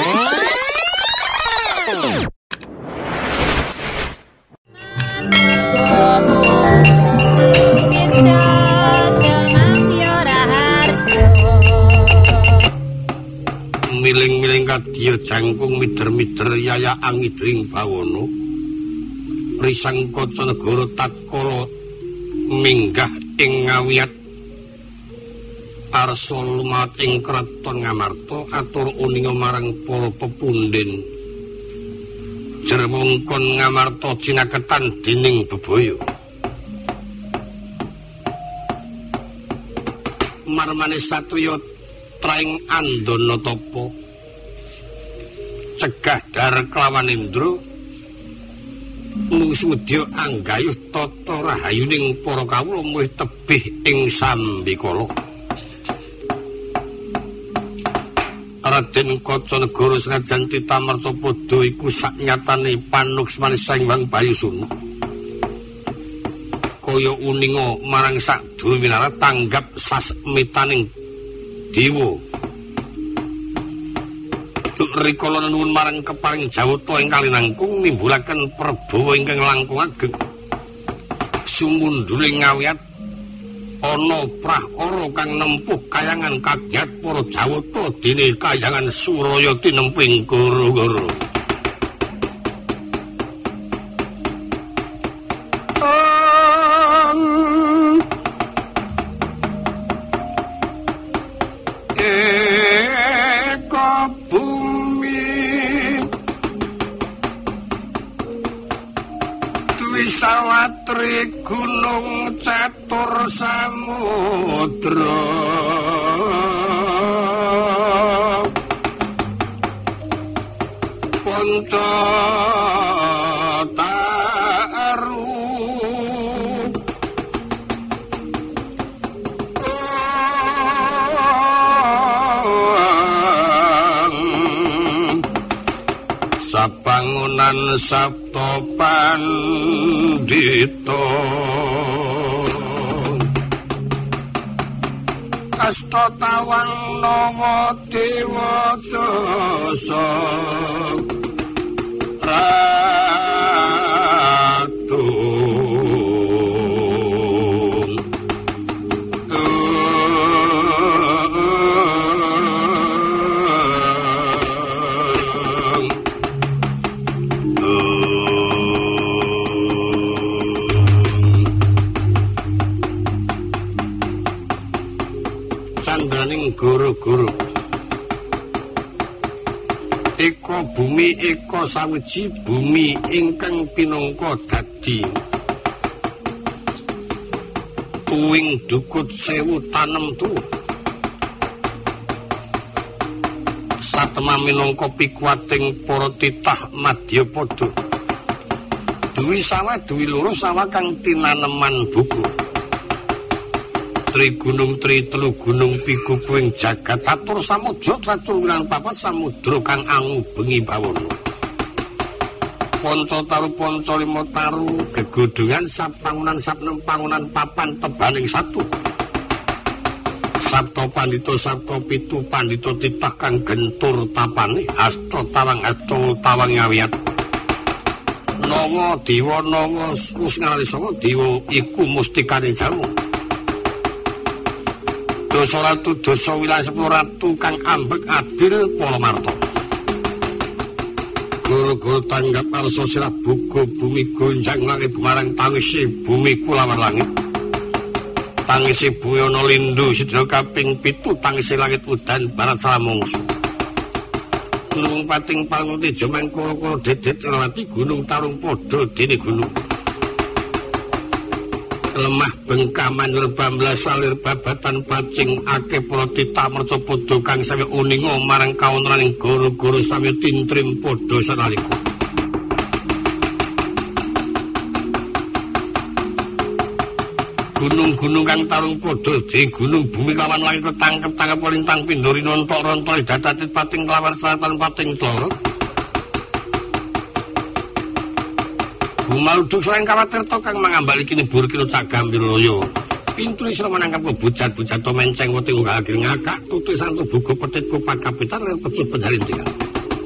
Miling-miling kadya jangkung mider-mider yaya angidring bawana risang kaca negara tatkala minggah ing ngawiyat arsa lumat ing kraton Ngamarta atur uninga marang para pepundhen jerwongkon Ngamarta jinaketan dening bebaya marmane satriya traing andana tapa cegah dar kelawan Indra musmedya anggayuh tata rahayuning para kawula mulih tebih ing sambikala Raden Kacanegara senajan titamarca padha iku saknyatane panuksmane Sanghyang Bayusuna kaya uninga marang sadulur winara tanggap sasmitaning dewa duk rikala nuwun marang keparing jawata ingkang linangkung nimbulaken prabawa ingkang langkung ageng sumunduling ngawiyat ana prahara kang nempuh kayangan kagiat para jawata dene kayangan Suraya tinemping gara-gara Sawatri gunung catur samudra ponco taru sabangunan sabta pandhita asta tawang nawa dewa dasa ratu guru-guru eka bumi eka sawiji bumi ingkang pinangka dadi tuwing dukut sewu tanem tuwuh satema minangka pikuwating para titah Madyapada duwi sawah duwi loro sawah kang tinaneman buku Tri gunung tri telu gunung piku kuing jagat catur samudra catur wilang papat samudra kang angu bengi bawana ponco taru ponco limo taru gegodongan sapangunan sapnem pangunan papan tebaning satu sabto pandito sabto pitu pandito titah kang gentur tapane asta tawang ngawiyat nawa dewa nawa usngali sanga dewa iku mustikane jamu Dosa ratu dosa wilayah sepuluh ratu kang ambek adil Palamarta guru-guru tanggap arsa sirah buku bumi gonjang langit bumarang tangisi bumi kulawan langit tangisi bumi ana lindu sidina kaping 7 tangisi langit udan barat salamungsu Gunung pating panguti jomeng koro-koro dedet irwati gunung tarung podo dene gunung lemah bengkaman berbamblas salir babatan pacing ake para titah merca padha kang sami uninga marang kawontenaning guru-guru sami tintrim padha sanalika gunung-gunung kang tarung padha di gunung bumi lawan langit ketangkep-tangkep lintang pindori nontok-rontok dadatit pating lawan selatan pating tloro Gumaluduk selain khawatir to kang mangambali kini bur kino cagambir loyo. Pintu isra menangkap bujat-bujat to menceng wote unggal ngakak tutusan tubuhku petitku pakapitan lan pecut pedalintingan.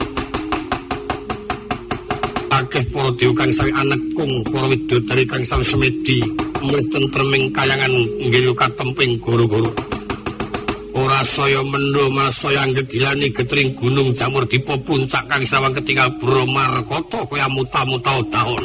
akeh para dewa kang sawi anekung para widodari kang sawi semedi mulih tentreming kayangan nggih katemping goro-goro ora saya mendho malah saya anggegilani getring gunung jamur dipo puncak kang sawang ketinggal Bromarkata kaya muta-muta daun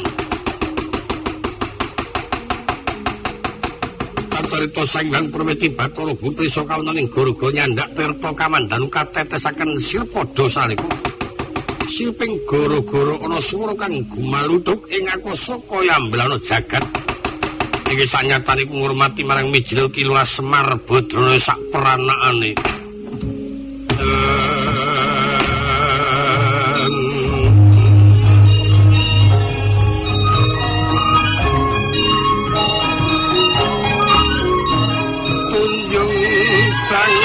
Kacarita sanggang permeti Bathara Buprisa kawonaning goro-goro nyandak tirta kamandhanu katetesaken sirpada saniku Siping goro-goro ana swara kang gumaludhuk ing akasa kaya ambelana jagat. Iki sanyatane ngurmati marang Mijil Kilura Semar Badrana sak peranakane. Tunjung bang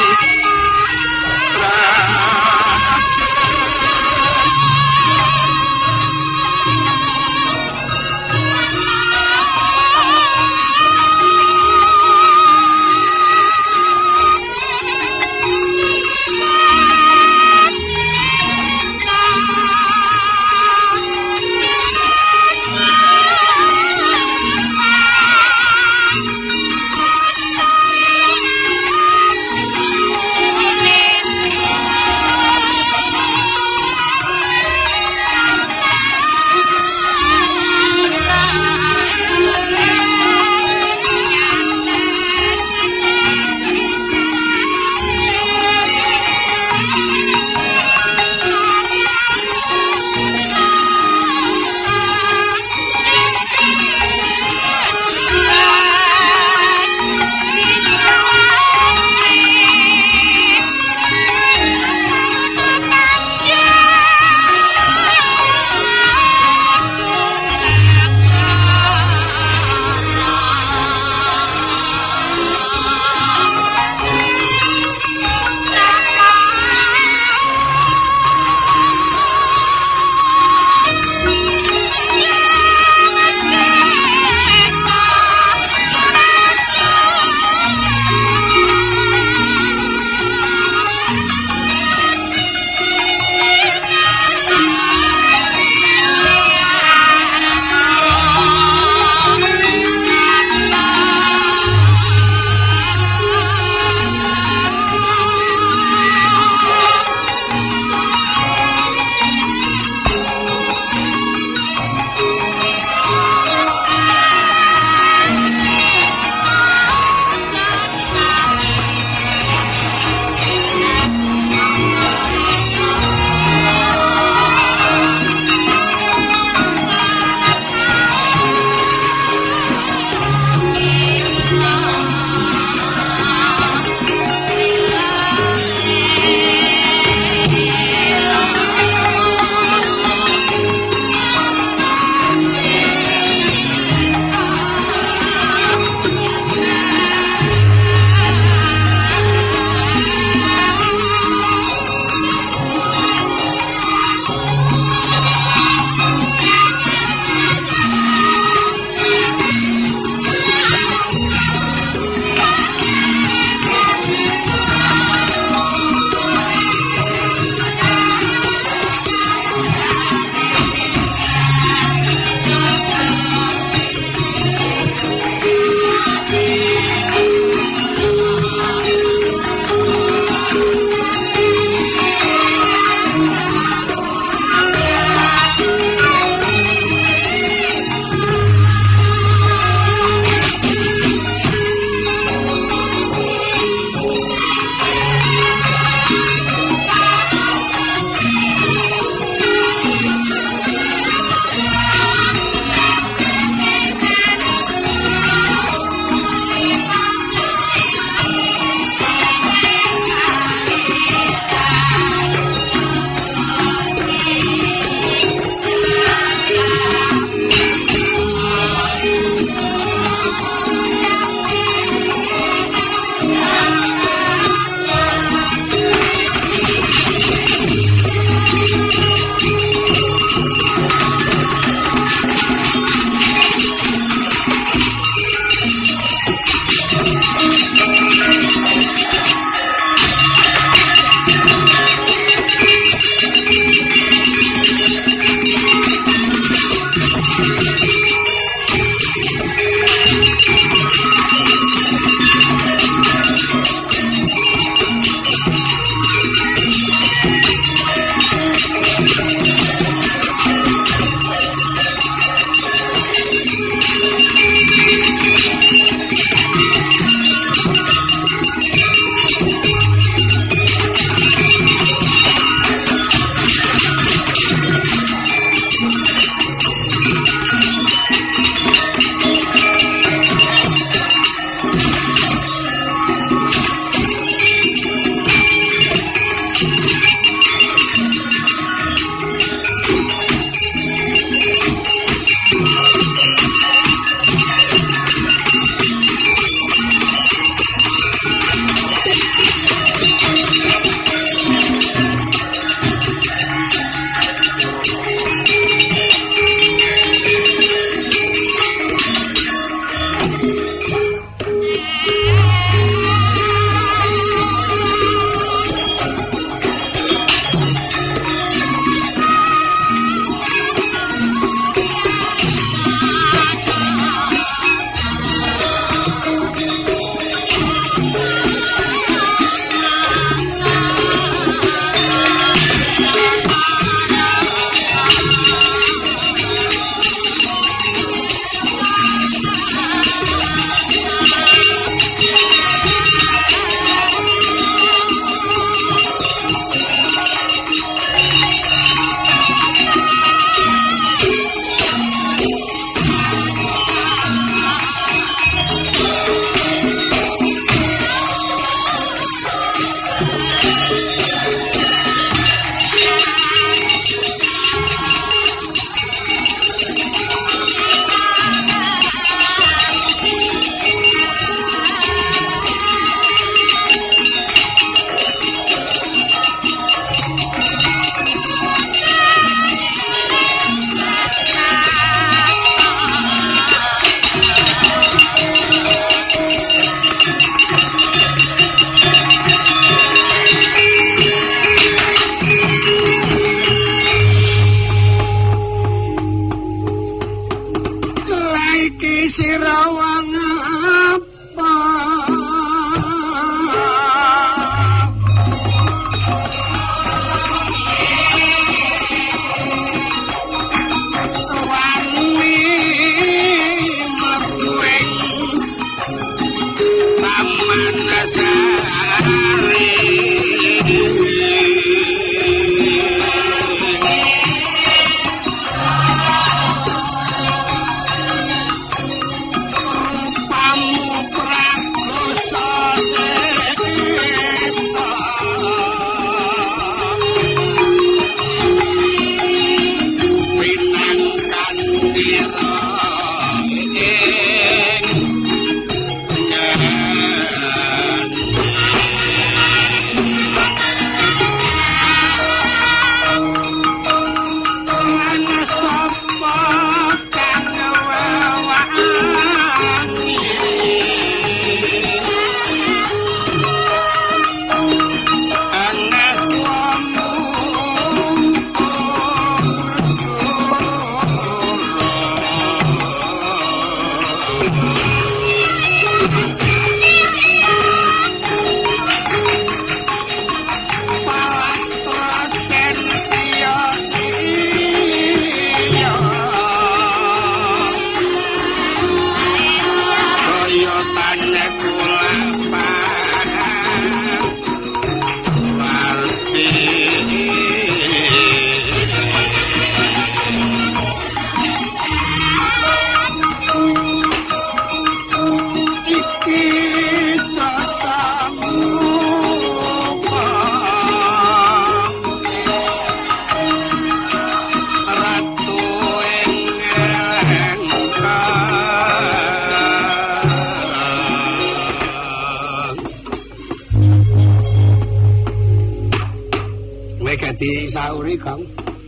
Disauri Kang.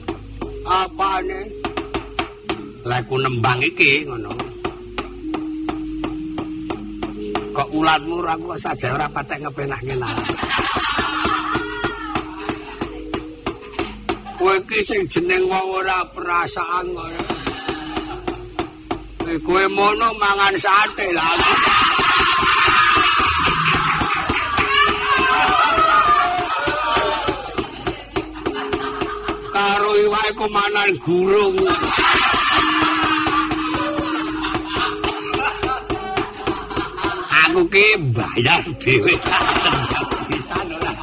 Apane? Lek ku nembang iki ngono. Kok ulatmu ora kok saja ora patek ngepenah-ngenah. Kowe iki sing jeneng wong ora perasaan ngono. Kowe mono mangan sate lah. Karo iwake komanan gurung. Aku ki bayar dhewe. Sisan ora.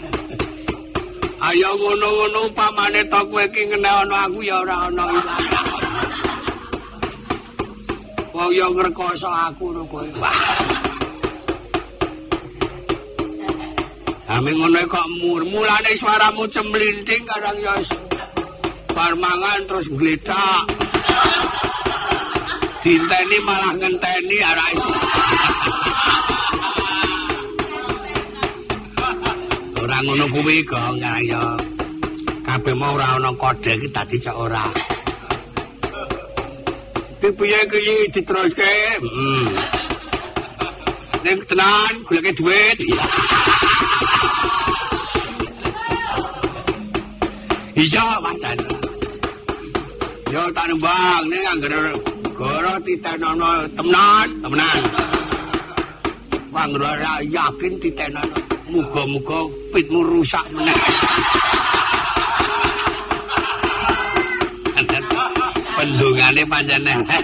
Ayo ngono-ngono upamane to kowe ki ngenehono aku ya ora ana ilang. Wong yo ngrekoso aku lho kowe. Ame ngono kok mulane suaramu cemlinting kadang ya bar mangan terus gledak. Dinteni malah ngenteni ora iso. Ora ngono kuwi kok ya. Kabeh mau ora ana kode iki dadi cok ora. Piye iki diteruske? Ning tenan goleke dhuwit. Iya, Mas. Yo tak nembang ning anggere goro titenono temenan. Wong ora yakin titenono. Muga-muga pitmu rusak meneh. Pendungane pancen elek.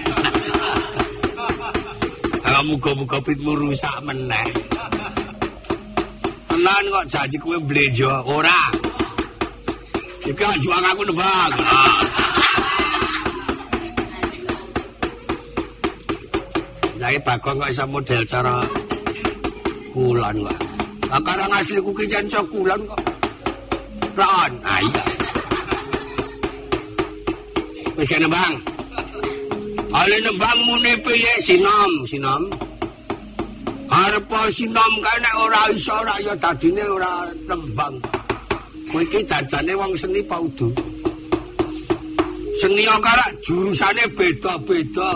Muga-muga pitmu rusak meneh. Tenan kok janji kowe blejo ora. Iki juang aku nembang. Lah Bagong kok iso model cara kulon kok. Lah karang asli ku ki jan kulon kok. Ron, iya. Wis kene Bang. Ale nembang mune piye sinom. Arep sinom kae nek ora iso ora ya dadine ora nembang. Kowe iki jajane wong seni paudu. Seni karo jurusane beda-beda.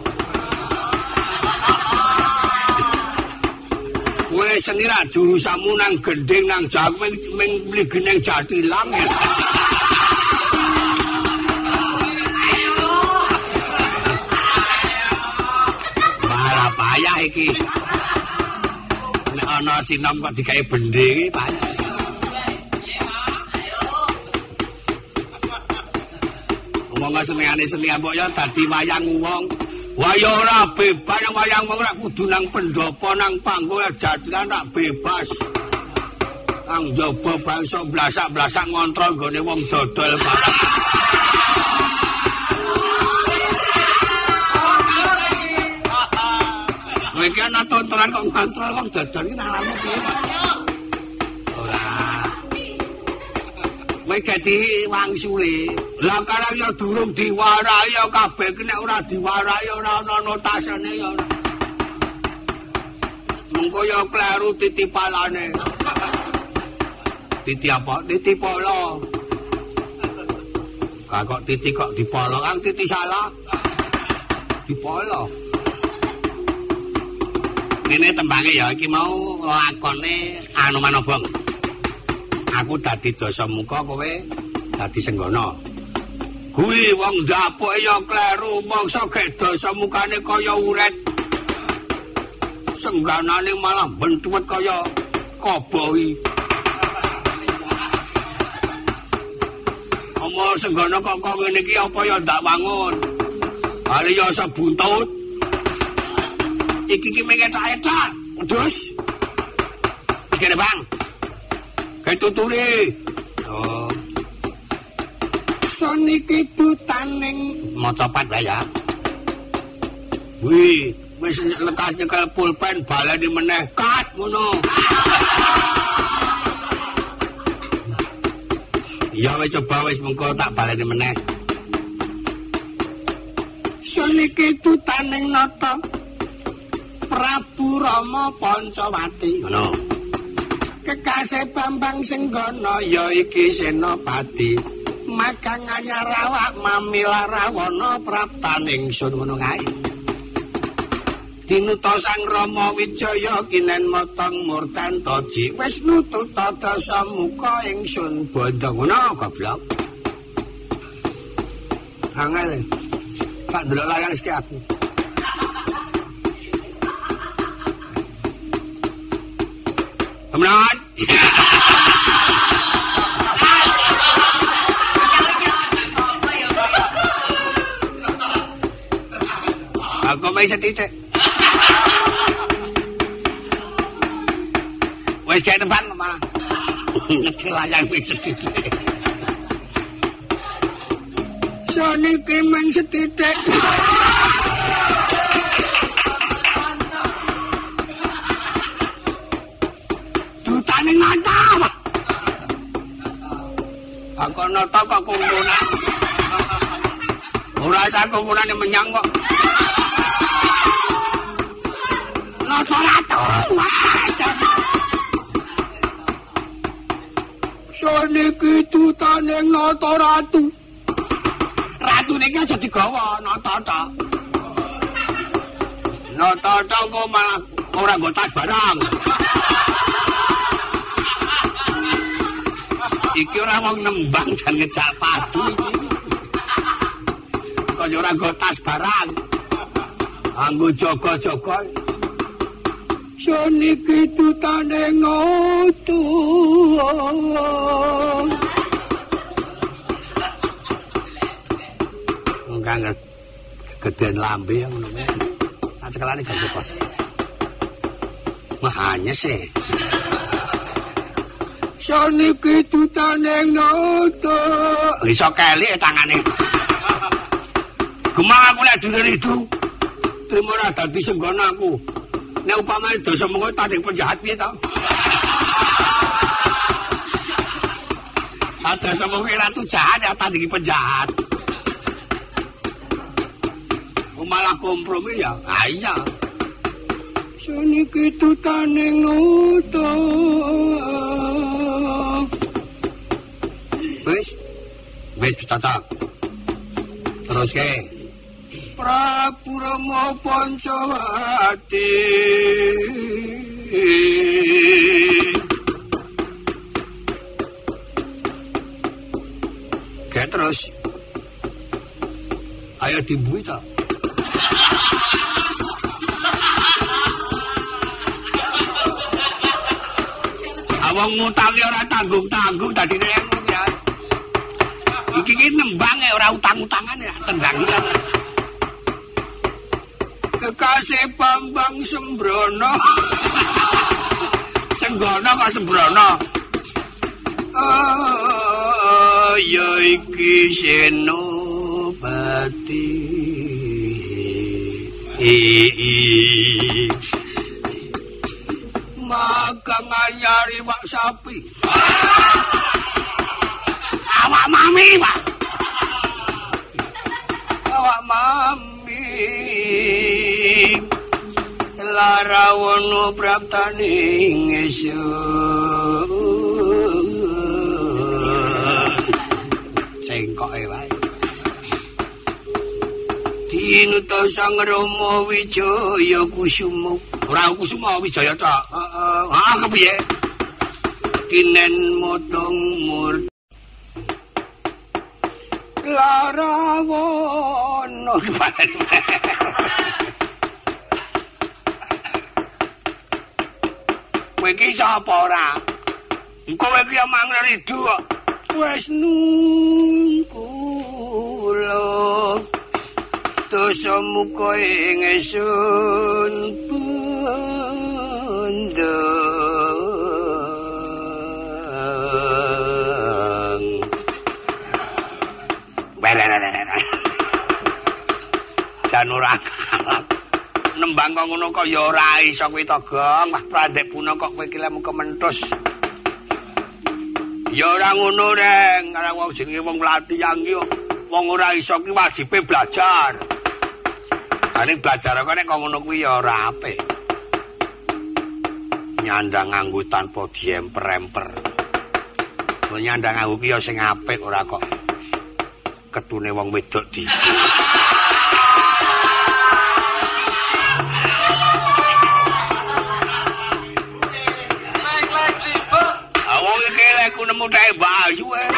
Kowe seni ra jurusamu nang gending nang jago ming mligi nang Jatilang. Malah payah iki. Nek ana sinom kok digawe bendhe iki payah. Ngomong seni apa ya dadi wayang wong. Waya ora bebas wayang wong ora kudu nang pendopo nang panggung Jatilan ora bebas. Nang njaba bangsa blasak-blasak ngontrol nggone wong dodol barang. Kowe iki ana tontonan kok ngontrol wong dodol iki nalamu piye? Kowe dadi wangsule. Lah karang ya durung diwarai ya kabeh nek ora diwarai ora ana notasane ya. Mengko ya kleru titipalane. Titi apa? Titi polo. Kok titi kok dipolo kan titi salah. Dipolo. Ini tembange ya iki mau lakone anu manobong. Aku dadi Dasamuka kowe dadi Senggana. Kuwi wong ndapoke ya kleru mangsa gek Dasamukane kaya uret. Sengganane malah bentuwet kaya koboi. Omong Senggana kok ngene iki apa ya ndak wangun. Ali ya sebuntut. Iki mengetak-etak. Wedhus. Iki Bang. Kayak tuturi. Oh. Soniki tutaning mocopat wae ya. Wih, wis lekas nyekel pulpen baleni meneh kat ngono. Ya wis coba wis mengko tak baleni meneh. Soniki tutaning nata Prabu Rama Pancawati ngono. Kekasih Bambang Senggana ya iki senopati. Makang anyar awak mamila Rawana praptaning sun ngono kae. Dinuta Sang Rama Wijaya kinen motong murtantoji wis nututa Dasamuka ingsun bondo ngono goblok. Angel. Tak delok layang iki aku. Temenan. Aku mai setitik. Wis kae depan malah. Layang wis setitik. Saniki men setitik. Dutane ngantap. Aku nata kok kungkunan. Ora sak kungkunane menyang kok. Nata ratu. Saniki dutane nata ratu. Ratu niki aja digawa nata-nata. Nata-nata kok malah ora nggo tas barang. Iki ora wong nembang jan ngejak padu iki. Kok ora nggo tas barang. Anggo jaga-jaga. Saniki dutane ngotu. ora gedean lambe yang ngono kuwi. Tak cekelane gak cepet. Mahanyes e. Saniki tutaneng noto. Iso kelik tangane. Gemang aku lek diridu. Trimo ora dadi senggono aku. Nek upamane dosa mengko tanding penjahat piye to? Ada sama ratu jahat ya tanding penjahat. Malah kompromi ya. Ah iya. Saniki tutaning noto. Wis cocok. Terus ke Prabu Rama Pancawati. Kayak terus. Ayo dibui tak? Awang ngutangi ora tanggung-tanggung tadi ya. Iki nembang ora utang-utangan ya, tendang. Kekasih Bambang Sembrono. Senggono kok Sembrono. Ya iki Senopati. Magang nyari wak sapi. Awak mami, Pak. Awak mami. Larawono praptaning esun. Cengkoke wae. Dinuta Sang Rama Wijaya Kusuma. Ora Kusuma Wijaya ta. Kepiye? Kinen motong mur Larawono. Kowe iki sapa ora? Kowe iki amang ridu kok. Wis nungkula. Dosa muka ing esun pandang. Jan ora nembang kok ngono kok ya ora iso kuwi to, Gong. Wah, prandek puna kok kowe iki lemu kementhus. Ya ora ngono, Reng. Karena wong jenenge wong latihan ki wong ora iso ki wajibe belajar. Ane belajar kok nek ngono kuwi ya ora apik. Nyandang nganggo tanpa diemper-emper. Nyandang nganggo ki ya sing apik ora kok ketune wong wedok di. Awong iki lek ku nemu tae bayu e.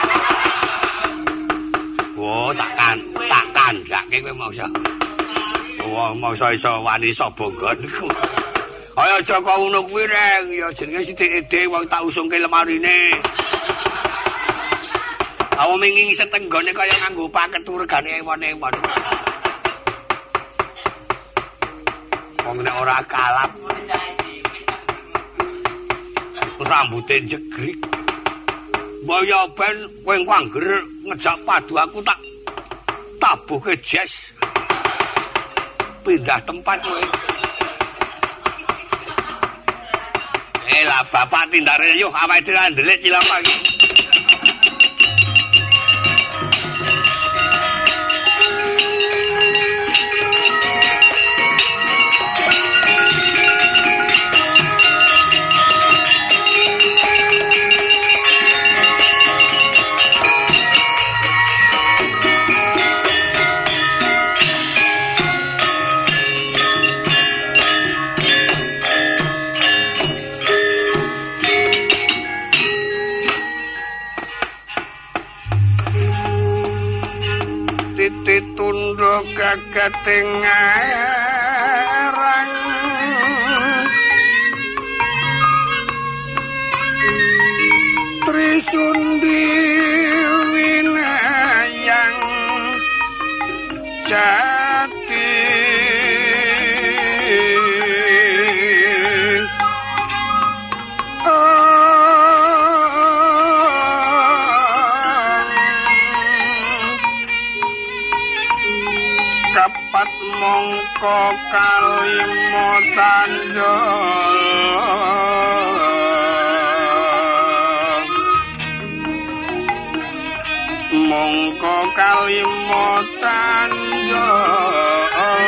Oh, takkan gake kowe mangsa. Wah, mangsa iso wani sapa nggonku. Kaya aja kok ngono kuwi, Reng. Ya jenenge sithik-sithik wong tak usungke lemarine. Awak minging setenggone kaya nganggo paket regane ewon-ewon. Wong nek ora kalap. Rambute jegrik. Mbaya ben kowe angger ngejak padu aku tak tabuhke jes. Pindah tempat kowe. Lah bapak tindare yo awake dhewe ndelik cilaka iki. Titunduk keketing arang Trisundi winayang jati kapat mongko kalimo canjol mongko kalimo canjol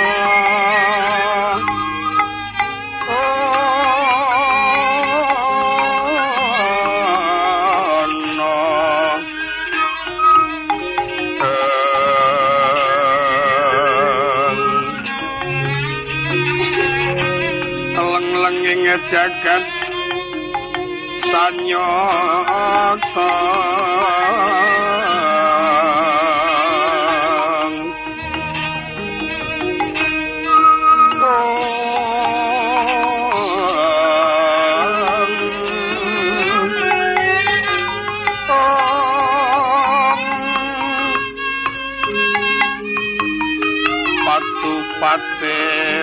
jagat sanyata patupate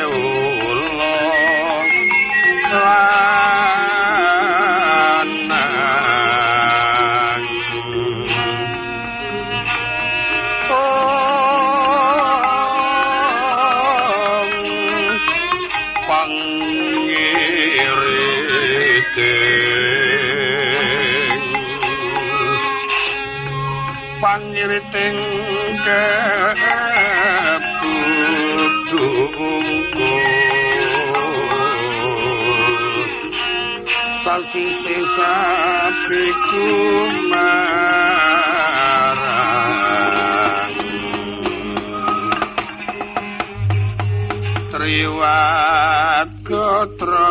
pangiriting kebudungku sasise sapiku marang triwat gotra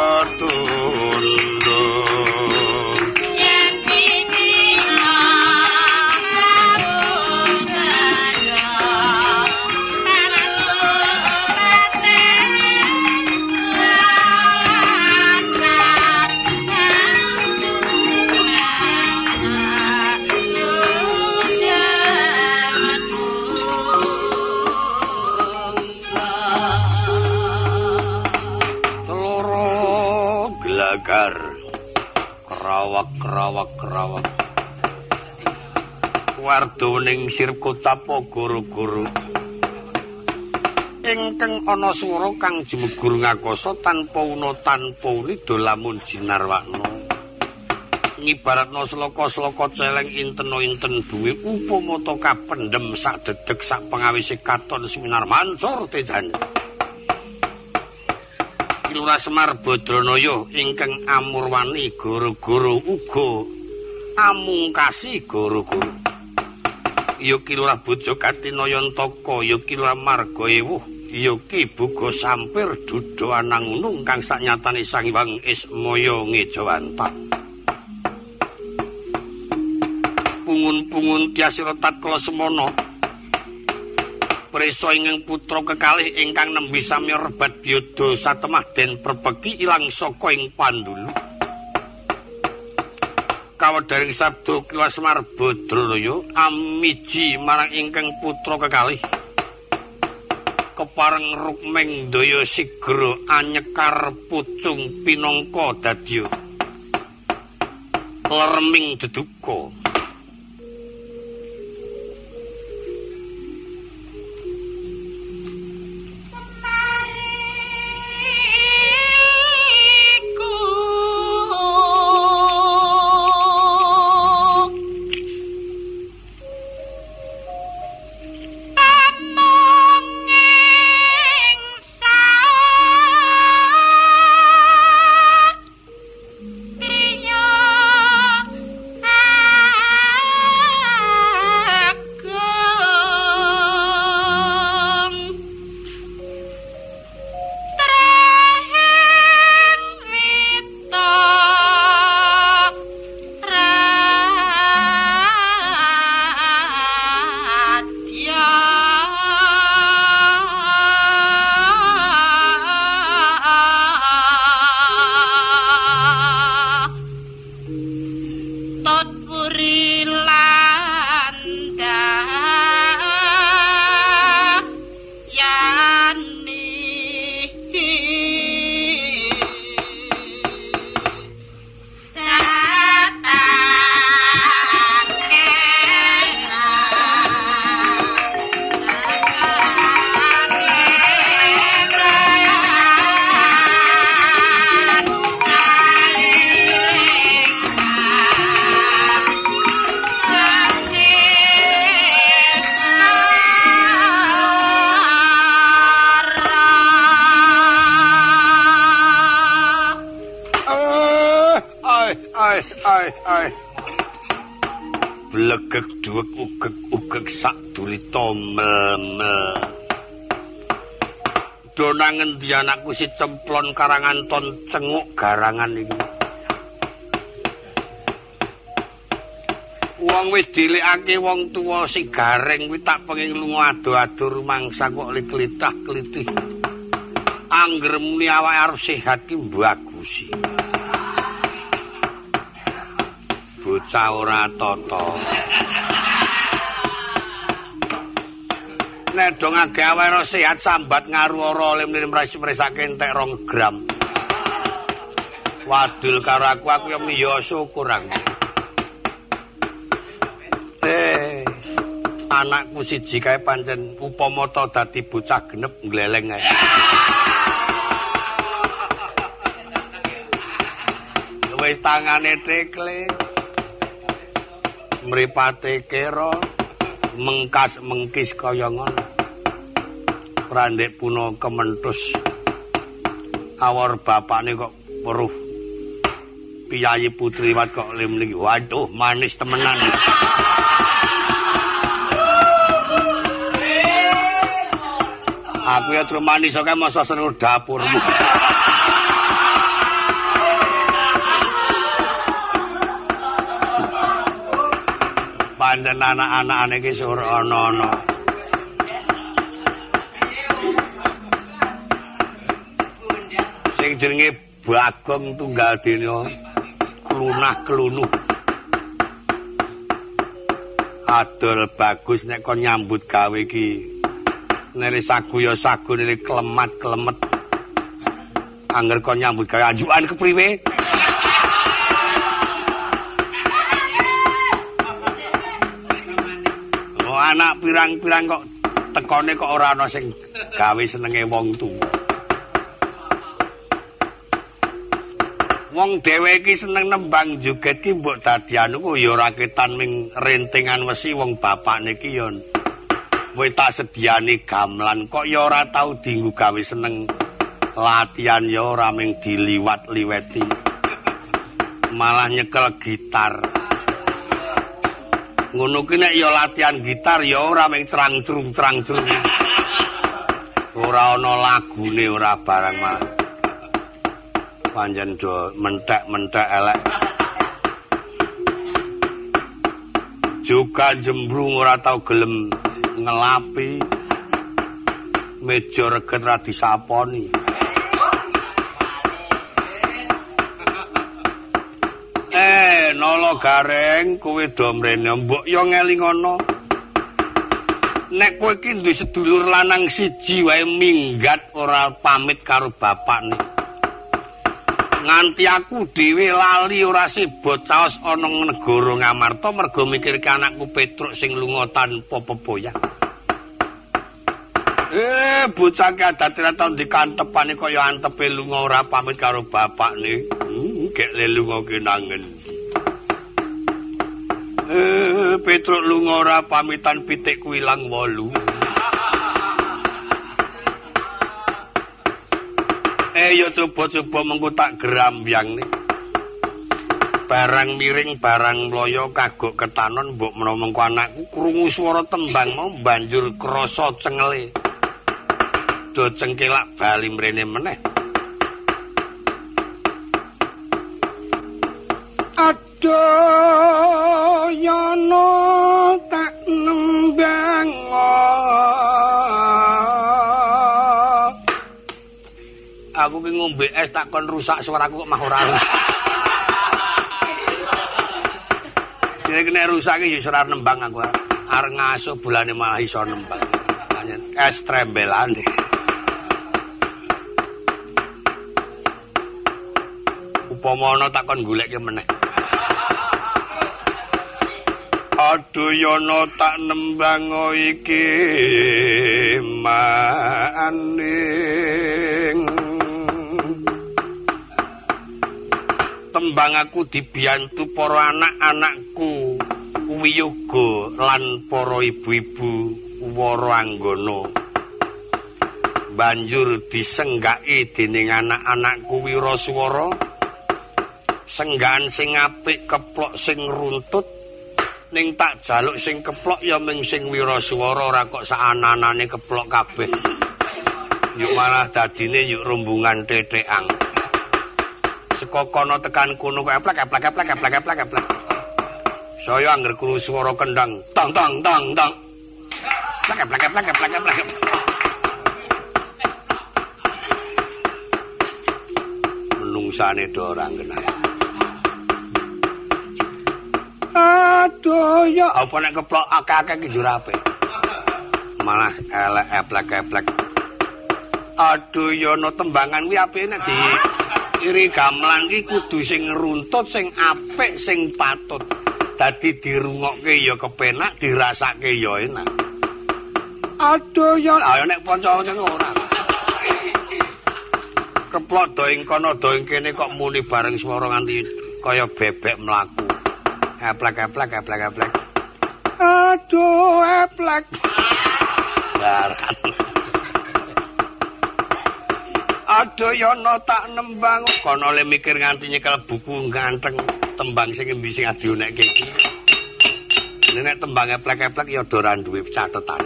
Kerawak wardoning sirku tapo guru-guru ingkang ana swara kang jemugur ngakasa tanpa una tanpa rida lamun jinarwana ngibaratna sloka-sloka celeng intena-inten bumi upamata kapendhem sak dedeg sak pengawise katon seminar mancur tejane Lurah Semar Badranaya ingkang amurwani guru-guru uga amungkasi guru-guru. Ya Ki Lurah Bojokati Nayantaka, ya Ki Lurah Marga Ewuh, ya Ki Boga Sampir Duda Anangunung kang saknyatane Sang Hyang Ismaya Ngejawanta. Pungun-pungun Tyasira Tatkala Semana Prisa ingkang putra kekalih ingkang nembe samya rebat biyada satemah den perbeki ilang saka ing Pandulu. Kawedaring sabda Ki Lurah Semar Badranaya amiji marang ingkang putra kekalih. Kepareng rukming daya sigra anyekar pucung pinangka dadya lerming deduka. Ai. Blegek duwek ugek sak dulita mel. Dona ngendi anakku si cemplon karangan ton cenguk garangan iki. Wong wis dilikake wong tuwa sing gareng kuwi tak pengin lunga ado-ado rumangsa kok klitah-klitih. Angger muni awake arep sehat ki bagusi. Bocah ora tata. Nek dong age awake sehat sambat ngaru-ora lim-lim mresake entek 2 gram. Wadul karo aku ya syukur aku. Anakku siji kae pancen upama ta dadi bocah genep gleleng ae. Wis tangane tekle. Mripate kero mengkas mengkis kaya ngono. Randek puna kementhus. Awor bapakne kok weruh. Piyayi putri wat kok lim-lim. Waduh manis temenan. Aku ya terus manis oke masa seluruh dapurmu. Pancen anak-anakane iki ora ana-ana. Sing jenenge Bagong Tunggal Dina klunah-klunuh. Adol bagus nek kon nyambut gawe iki. Nere sagu ya sagu nere klemat-klemet. Angger kon nyambut gawe ajukan kepriwe? Oh anak pirang-pirang kok tekone kok ora ana sing gawe senenge wong tuwa. Wong dhewe iki seneng nembang joget ki mbok dadi anu kok ya ora ketan ming rentengan wesi wong bapak niki ya kowe tak sediani gamelan kok ya ora tau dienggo gawe seneng latihan ya ora ming diliwat-liweti malah nyekel gitar ngono ki nek ya latihan gitar ya ora ming crang-crung ora ana lagune ora barang malah panjen do mentek-mentek elek juga jembrung ora tau gelem ngelapi meja reget ra disaponi nolo gareng kowe do mrene mbok yo ngelingono nek kowe iki duwe sedulur lanang siji wae minggat ora pamit karo bapakne nganti aku dhewe lali ora sibot caos ana negara Ngamarta mergo mikirke anakku Petruk sing lunga tanpa pepoyah. Bocah ki adate tau dikantepane kaya antepe lunga ora pamit karo bapakne. Gek le lunga kenangen. Petruk lunga ora pamitan pitik ilang 8. Ya coba-coba mengko tak gerambyang nih. Barang miring, barang mloyo kagok ketanon mbok menawa mengko anakku krungu swara tembang mau banjur krasa cengele. Do cengkelak bali mrene meneh. Aduh yono tak nembang aku ki ngombe es tak kon rusak suaraku kok mah ora rusak. Dene nek rusak ki ya ora nembang aku. Arep ngasuh bulane malah iso nembang. Panjen es trembelane. Upama ana tak kon goleke meneh. Aduh yono tak nembang iki maning tembang aku dibiyantu para anak-anakku wiyoga lan para ibu-ibu wara anggana banjur disenggaki dening anak-anakku wiraswara Senggan sing apik keplok sing runtut. Ning tak jaluk sing keplok ya mung sing wiraswara ora kok saananane keplok kabeh. Yuk malah dadine yuk rombongan teteang. Saka kono tekan kono kok eplek. Saya angger krungu swara kendang, tang. Plek. Menungsane do ora genah. Aduh ya apa nek keplok akeh-akeh ki njur apik. Malah elek eplek. Aduh ya no tembangan kuwi apike nek diiri gamelan ki kudu sing runtut, sing apik, sing patut. Dadi dirungokke ya kepenak, dirasake ya enak. Aduh ya, ayo nek kanca-kanca ora. Keplok do ing kono do ing kene kok muni bareng swara nganti kaya bebek mlaku. Eplek. Aduh, eplek. Daran. Aduh ya no tak nembang kono le mikir nganti nyekel buku ganteng tembang sing endi sing adionekke iki. Nek tembang eplek-eplek ya ora duwe catetan.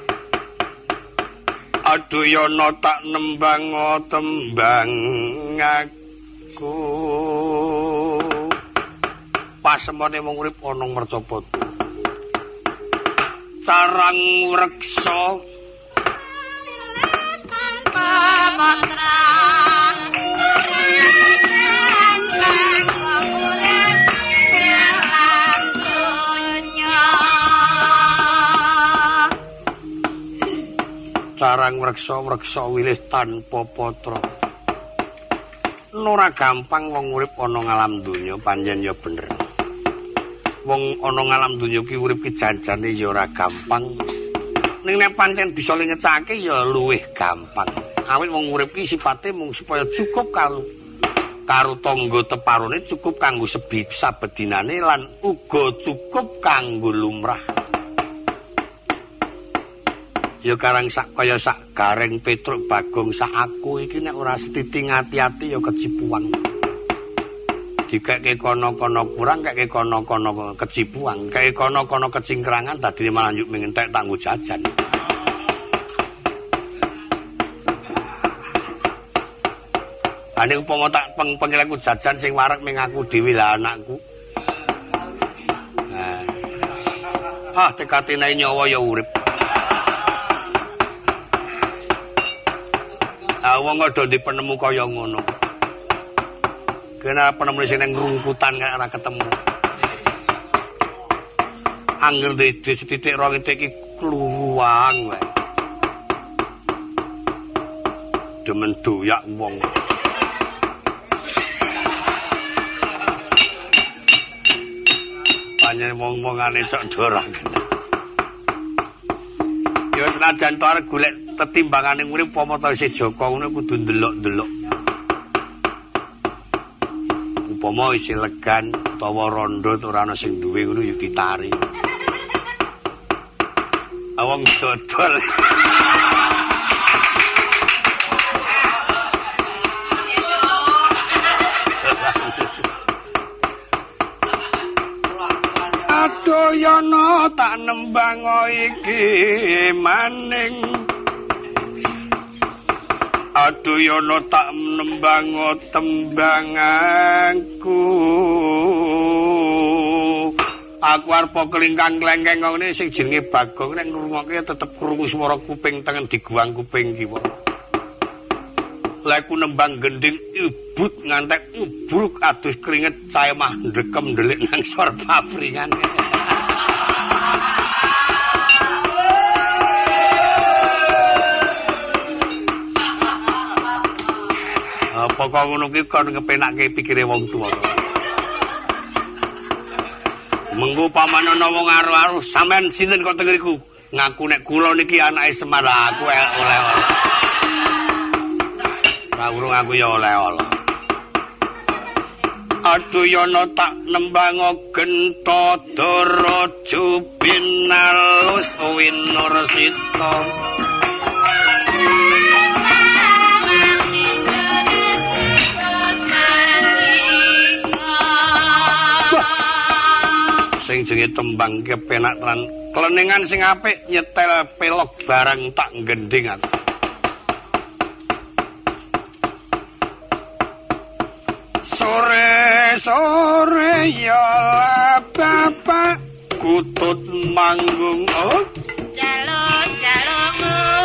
Aduh ya no tak nembang tembang aku. Pasemone wong urip ana mercapata. Carang wreksa Carang wreksa wilis tanpa patra. Ora gampang wong urip ana ngalam donya panjen ya bener. Wong ana ngalam donya ki urip ki janjane ya ora gampang. Ning nek pancen bisa ngecake ya luwih gampang. Awit wong urip ki sipate mung supaya cukup karo tangga teparone, cukup kanggo sabedinane lan uga cukup kanggo lumrah. Ya karang kaya sak gareng Petruk Bagong sak aku iki nek ora setiting ati-ati ya kecipuan. Dikeke kono-kono kurang, keke kono-kono kecipuan, keke kono-kono kecingkrangan dadi malah njuk mengentek tanggo jajan. Ane upama tak pengilku jajan sing wareg ning aku dhewe lah anakku. Nah. Tekatine nyawa ya urip. Wong ada di penemu kaya ngono. Kena penemu sing nang ngrungkutan kaya ora ketemu. Angger di setitik rong titik iki kluwang wae. Demen doyak wong. Panjen wong-wongane cok dorang. Ya senajan to arep golek tetimbangane urip upama ta isih Joko ngono kudu ndelok-ndelok. Upama isih legan utawa rondo ora ana sing duwe ngono ya ditari. Awang dodol. Aduh yana tak nembang iki maning. Aduh yana tak nembang tembanganku. Aku arep kelingkang klengkeng ngene sing jenenge Bagong nek ngrungokke tetep krungu swara kuping tengen diguang kuping kiwa. Lek ku nembang gending ibut ngantek ubruk adus keringet saya mah ndekem ndelik nang sor papringan. Pokok ngono ki kon kepenakke pikire wong tuwa. Mengko paman ana wong aru-aru, sampean sinten kok teng ngriku? Ngaku nek kula niki anake Semar, aku oleh-oleh. Ora urung aku ya oleh-oleh. Aduh yana tak nembang genta daraja binalus winursita. wingjenge tembang kepenak tenan. Kleningan sing apik nyetel pelok barang tak gendhingan. Sore ya bapak kutut manggung jaluk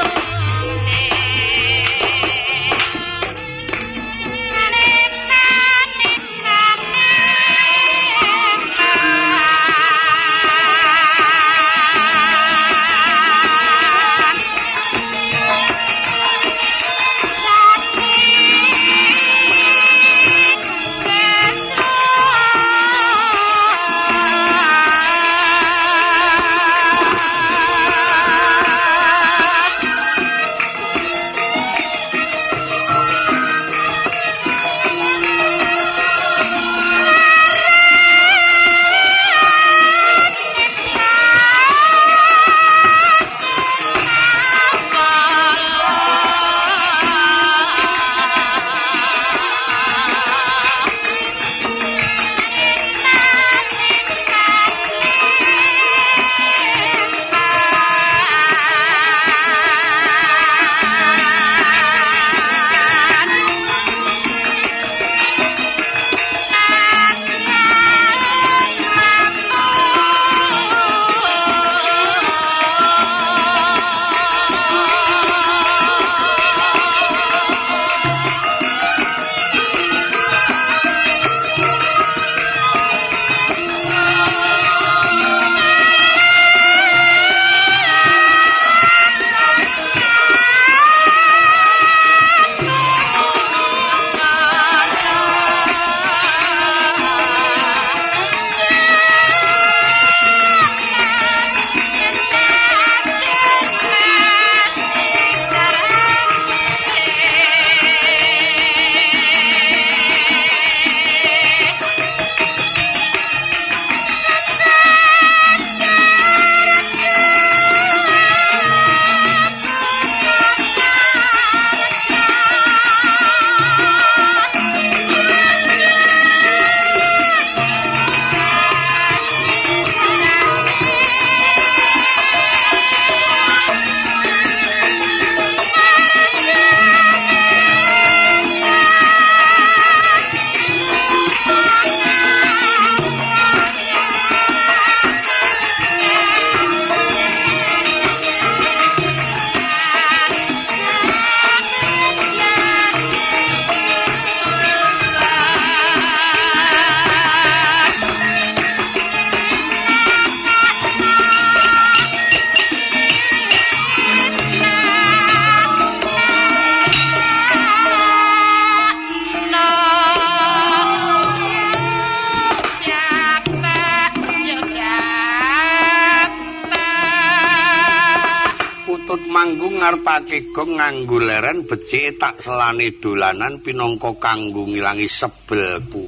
ngarepake gong nganggo leren becike tak selane dolanan pinangka kanggo ngilangi sebelku.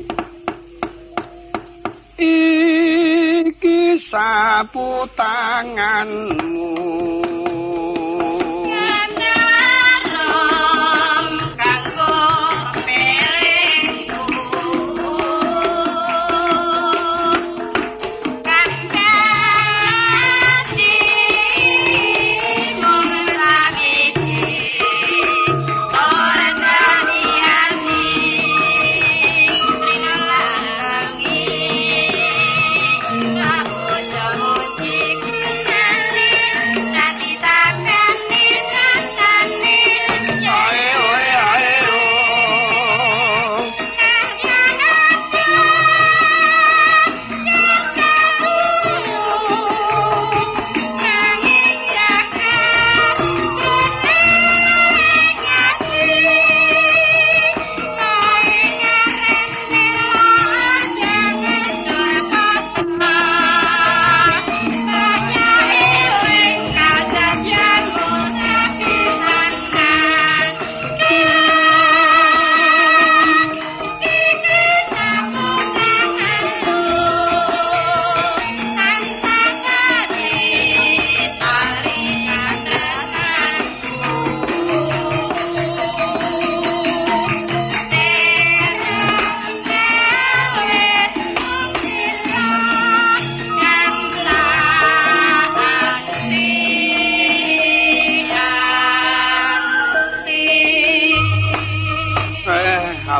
Iki sapu tanganmu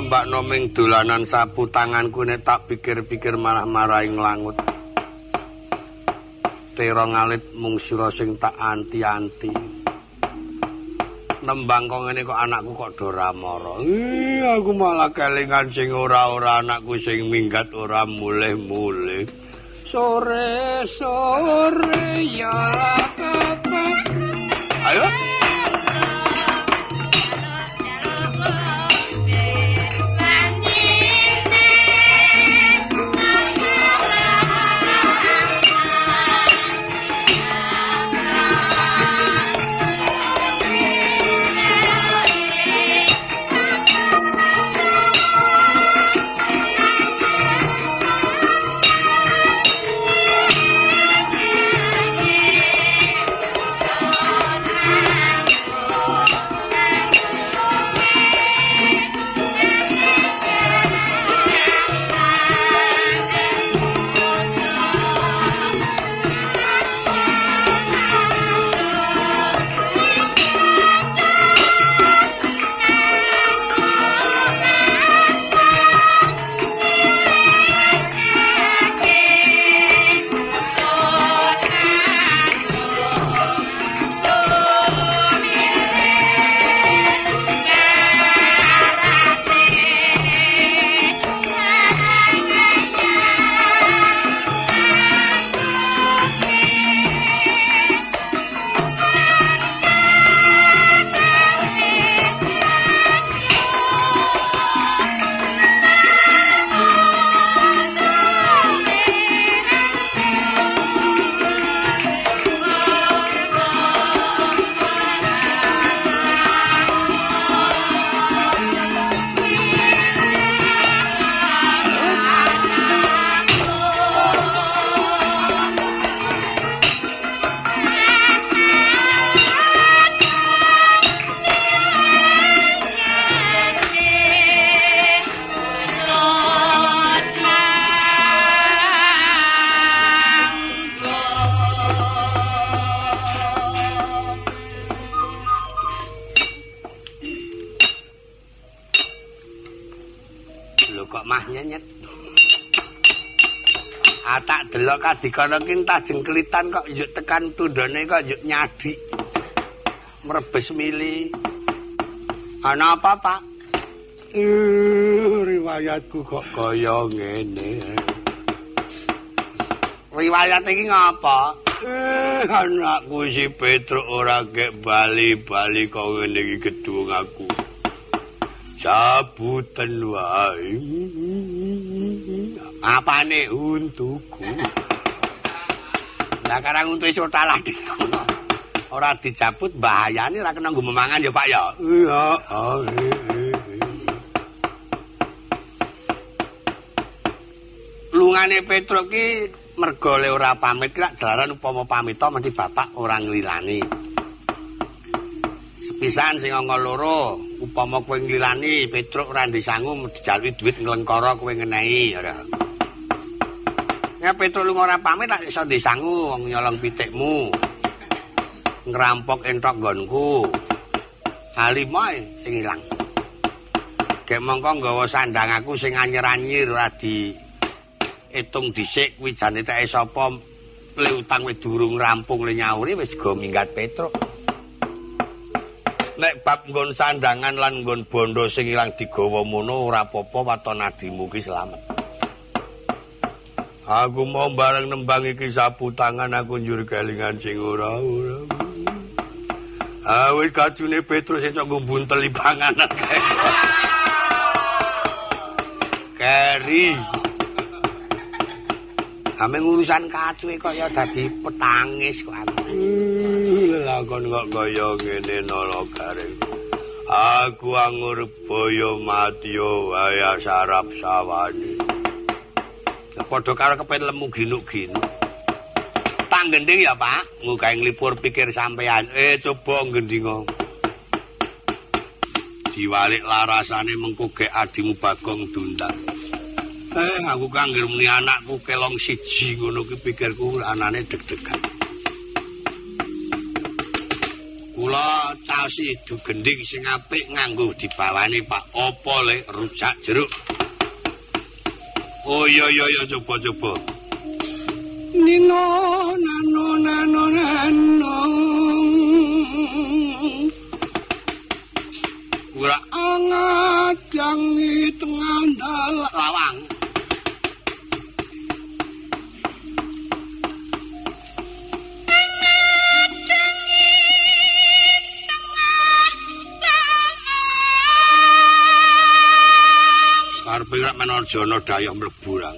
tambakno ming dolanan sapu tanganku nek tak pikir-pikir malah maraing langut. Tera ngalit mung sira sing tak anti-anti. Nembang kok ngene kok anakku kok doramara. Aku malah kelingan sing ora-ora anakku sing minggat ora mulih-mulih. Sore ya papa. Ayo. Tak delok kadikana ki tak jengkelitan kok njuk tekan tundone kok njuk nyadi. Mrebes mili. Ana apa, Pak? Riwayatku kok kaya ngene. Riwayat iki ngapa? Anakku si Petruk ora kek bali-bali kok ngene iki gedung aku. Cabutan wae. Apane untuku? Lah karang untu iso talah ora dicabut bahayane ora kena nggo memangan ya Pak ya. Iya. Lungane Petruk ki mergo le ora pamit lak jalaran upama pamita mesti bapak ora nglilani. Sepisan sing angka loro, upama kowe nglilani Petruk ora disangu dijaluki dhuwit nglengkara kowe ngenehi ora. Ya Petruk lunga ora pamit lak iso disangu wong nyolong pitikmu. Ngrampok entok nggonku. Halimoe sing ilang. Gek mongko nggawa sandang aku sing anyir-anyir ora di itung dhisik kuwi jane teke sapa le utang wis durung rampung le nyauri wis go minggat Petruk. Nek bab nggon sandangan lan nggon bondo sing ilang digawa mono ora apa-apa waton adimu ki slamet. Aku mau bareng nembang iki sapu tangan aku njur kelingan sing ora-ora. Wis kacune Petrus sing kok bunteli panganan. Keri. Ame urusan kacuke kok ya dadi petangis kok aku. Lakon kok kaya ngene nala garing. Aku angur boyo matio waya sarap sawane. Padha karo kepen lemu ginuk-ginuk. Tak gending ya, Pak. Mukae nglipur pikir sampean. Coba gendinga. Diwalik larasane mengko gek adimu Bagong Dundang. Aku kangger muni anakku kelong siji ngono ki pikirku anane deg-degan. Kula caosi du gending sing apik nganggo dibawane Pak. Apa le rujak jeruk? Oh iya coba. Nino nano. Ora ngadangi tengah lawang. Karepe ora menarjana daya mlebu ra.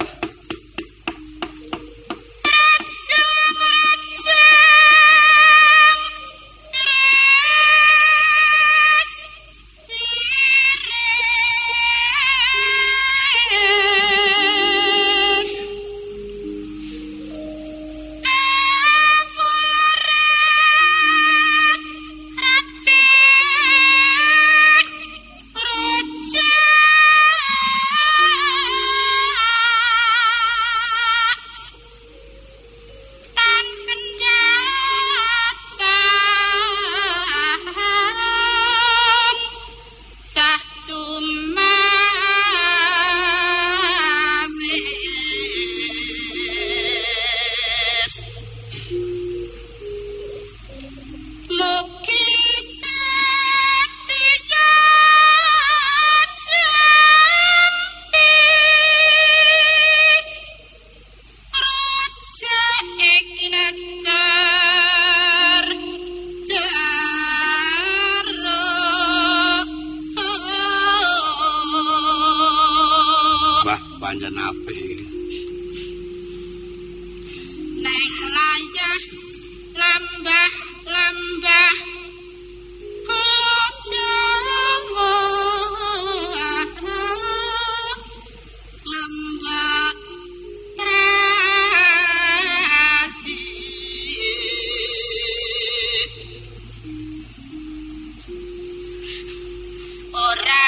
Pancen apik. Neng layah lambah kujawa lambah trasi ora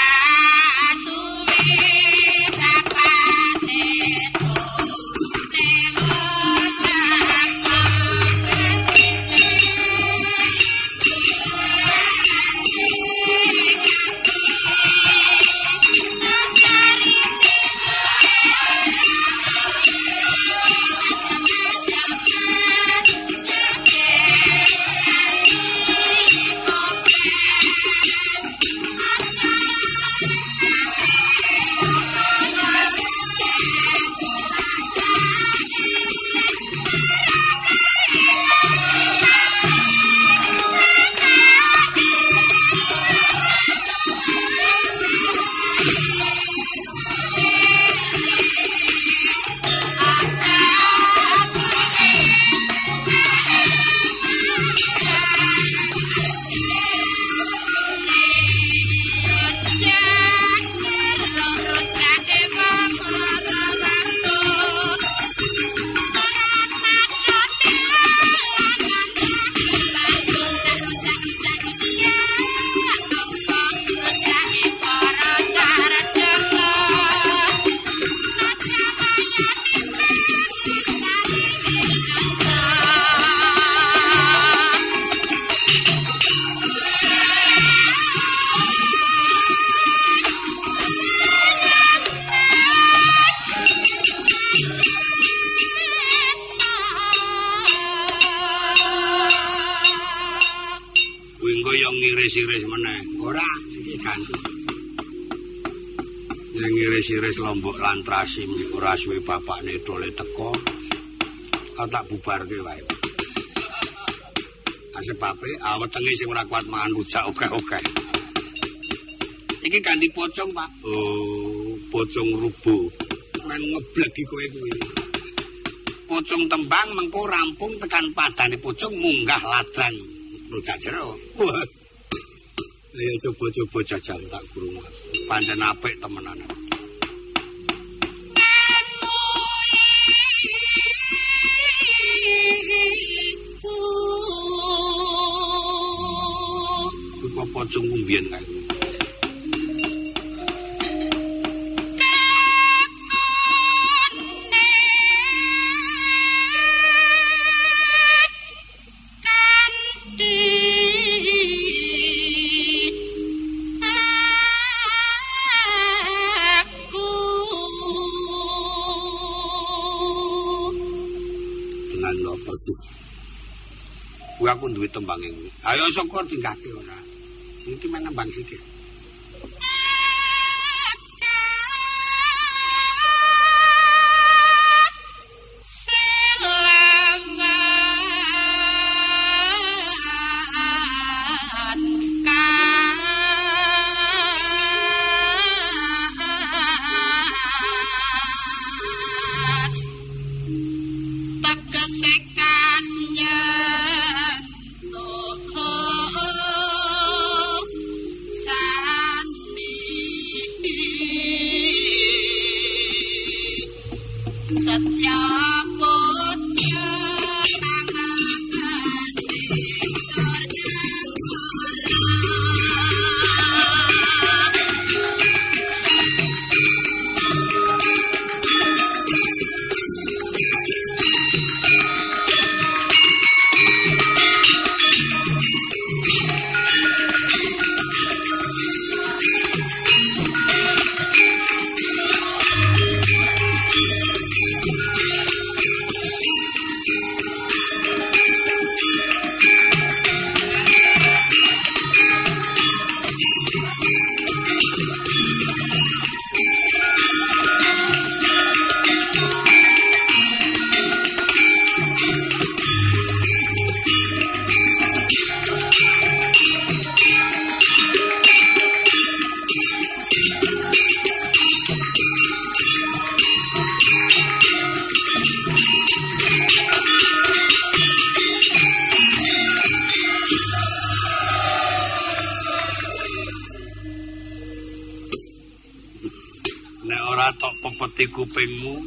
ngiris-iris meneh. Ora iki ganti. Yang ngiris-iris Lombok lan Trasi ora suwe bapakne dole teko. Tak bubarke wae. Asebabe awetenge sing ora kuat mangan rujak oke-oke. Iki ganti pocong, Pak. Oh, pocong rubuh. Men ngebleki kowe kuwi. Pocong tembang mengko rampung tekan padane pocong munggah ladang rujak jero. Wah. Ayo coba-coba jajal tak krungu. Pancen apik temenan. Iku pocong mbiyen kae. aku duwe tembange kuwi. Ayo syukur tingkahke ora. Iki men nembang sikil. Kupingmu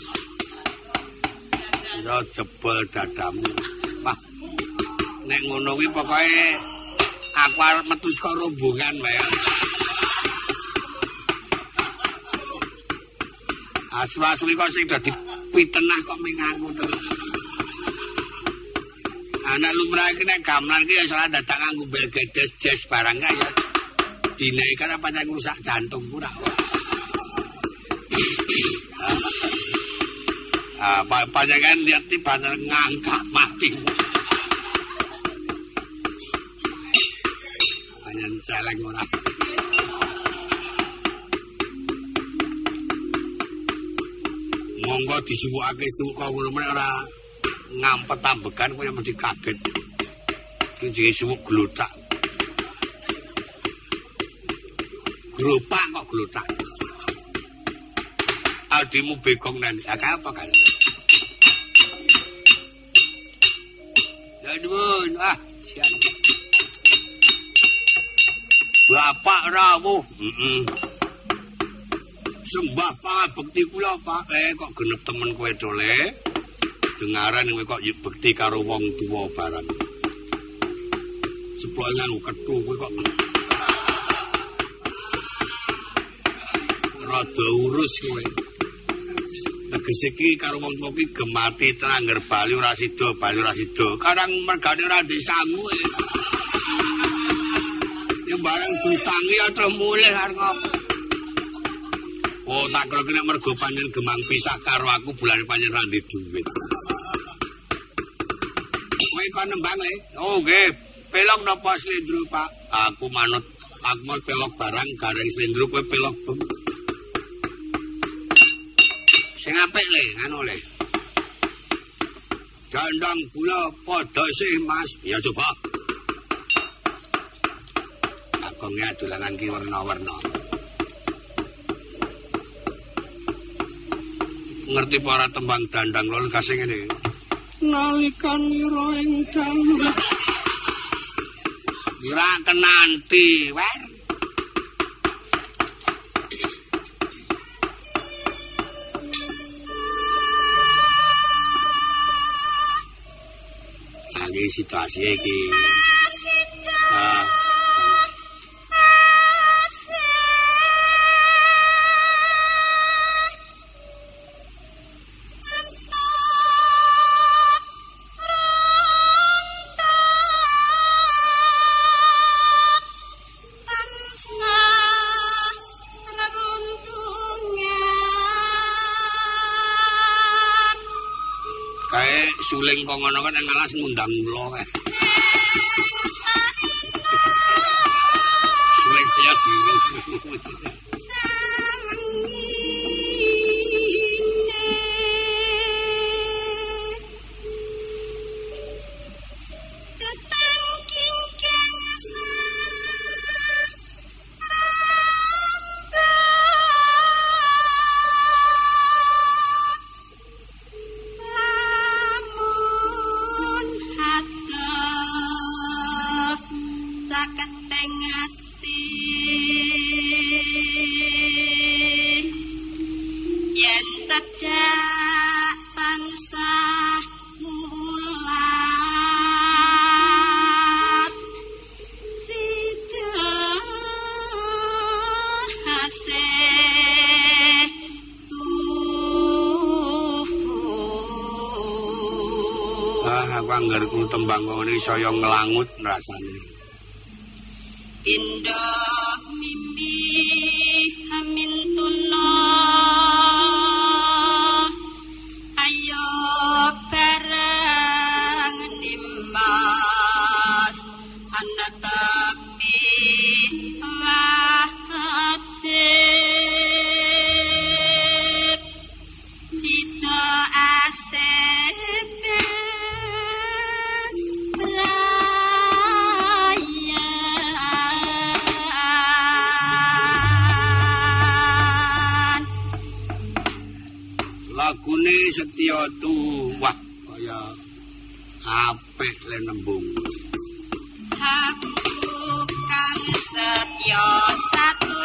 iso jebol dadamu. Wah. Nek ngono kuwi pokoke aku arep metu saka rombongan wae. Asli kok sing dadi pitenah kok mengaku terus. Anak lumrah iki nek gamelan ki ya salah dadak nganggo bel gedes barang kaya. Dinae kan apa nang rusak jantungku ora. Panjangan lihat tiba ngangkat mati. Panjang celeng orang. Monggo disuwukake suka ngono ora ngampet tambekan kowe mesti kaget. Iki jenenge suwuk glothak. Gropak kok glothak. Adimu bekong nan. Apa kan? Aduh, sian. Bapak rawuh. Sembah pangabekti kula, Pak. Kok genep temen kowe dole. Dengaran kowe kok bekti karo wong tuwa barang. Seplokan kethu kowe kok. Rada urus kowe. Tegese iki karo wong tuwa iki gemati Trangger Bali ora sida, Karang mergane ora ndek sangu. Ya barang ditangi aja mulih arep ngopo. Oh, tak kira nek mergo panjen gemang pisah karo aku bulan panjen ra ndek duit. Kowe kok nembang le? Oh, nggih. Pelok napa Slendro, Pak? Aku manut mau pelok barang gareng Slendro kowe pelok bem. Sing apik le, anu le. Dandang kula padha sih, Mas. Ya coba. Agonge dolanan ki warna-warna. Ngerti para tembang dandang lol kasing ngene. Nalikan ira ing dalu. Ora kenanti, wer. Ini situasi iki. Suling kok ngono kan ngalas ngundang kula. keteng ati yen cedhak tansah mulat sida hasih aku anggarku tembang ngene saya nglangut rasane. Indo mimi amin tuna ayo bareng nimas ana tapi wajib sida asep lagune Setya Tuwak kaya apik le nembung. Aku kang setya satu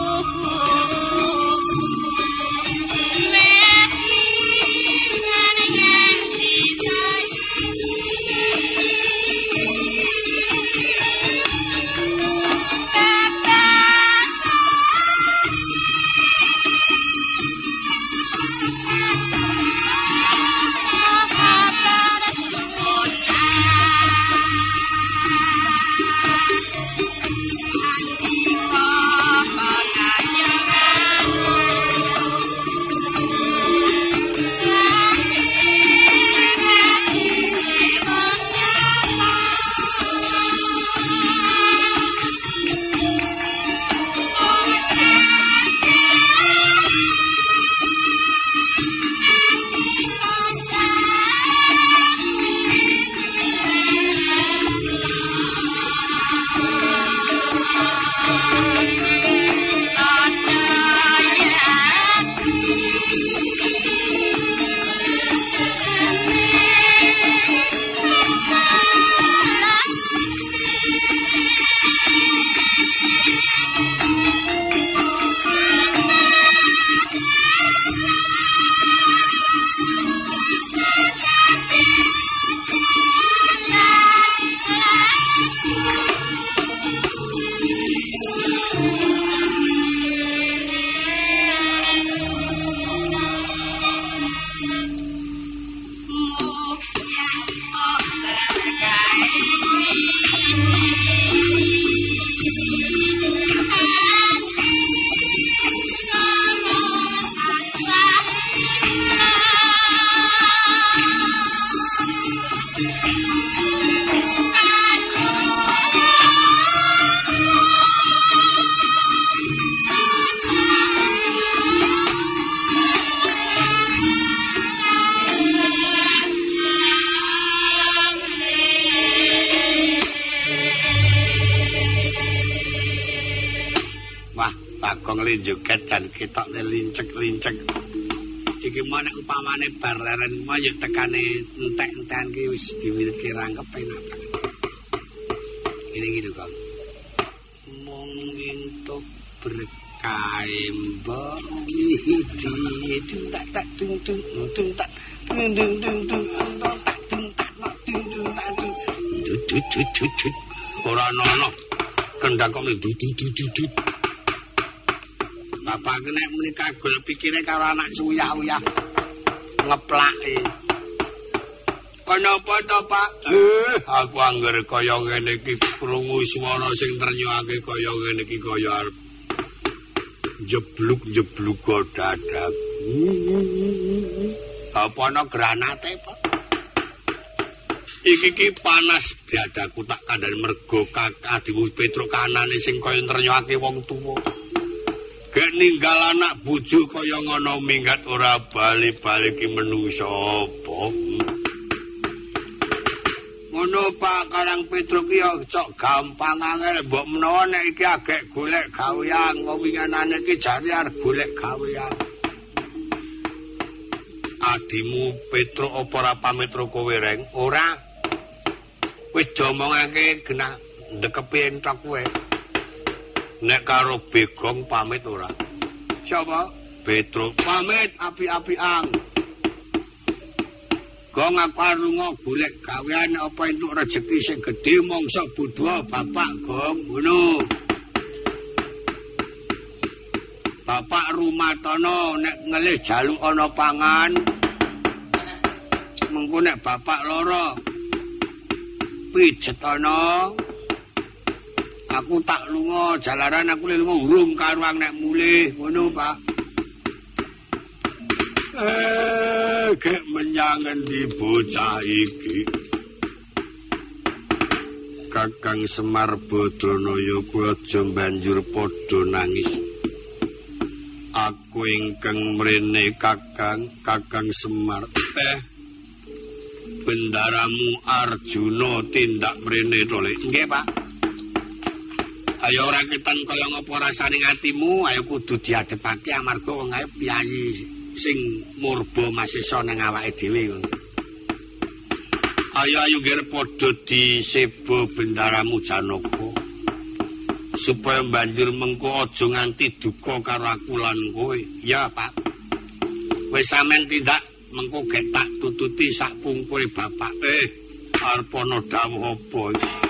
Joget jan ketokne lincek-lincek. Iki mana upamane bar leren mayu tekane entek-entekan ki wis diwiritke rangkep enak banget. Ini gitu Kang. Mung entuk berkae mbok iki tak tak tung tung tung tak dung dung dung dung tak tung tak dung dung tak dung. Dut ora ono kendang kok dut. Bapak nek muni kagol pikire karo anak suyah-uyah ngeplake. Kenapa to, Pak? Aku angger kaya ngene iki krungu swara sing ternyuake kaya ngene iki kaya arep jebluk-jebluk dadak. Apa ana granate, Pak? Iki panas dadaku tak kandhani mergo adimu Petruk kanane sing kaya ternyuake wong tuwa. Gek ninggal anak bojo kaya ngono minggat ora bali-bali ki menungsa apa. Ngono Pak Karang Petruk ki cok gampang angel mbok menawa nek iki agek golek gawean winginane iki jare arep golek gawean. Adimu Petruk apa ora pamit karo kowe reng? Ora. Wis diomongake genah Ndekepi entak kowe. Nek karo Begong pamit ora? Siapa? Petro pamit api-apian. Gong aku arep lunga golek gawean apa entuk rejeki sing gedhe mangsa budha bapak Gong ngono. Bapak Rumatana nek ngelih jaluk ana pangan. Mengko nek bapak lara pijet ana. Aku tak lunga jalaran aku lunga urung karo nek mulih ngono Pak. Kek menyang endi bocah iki. Kakang Semar Badranaya kuwi aja banjur padha nangis. Aku ingkang mrene Kakang Semar. Bendaramu Arjuna tindak mrene to, Lek. Nggih, Pak. Ayo ora ketan kaya ngapa rasane atimu, ayo kudu diadepake amarga wong ae piyayi sing murba masisa nang awake dhewe ngono. Ayo nggih padha diseba bendaramu Janaka. Supaya banjur mengko aja nganti duka karo aku lan kowe. Ya, Pak. Wis sampean tindak mengko gek tak tututi sak pungkure bapak. Arep ana dawuh apa?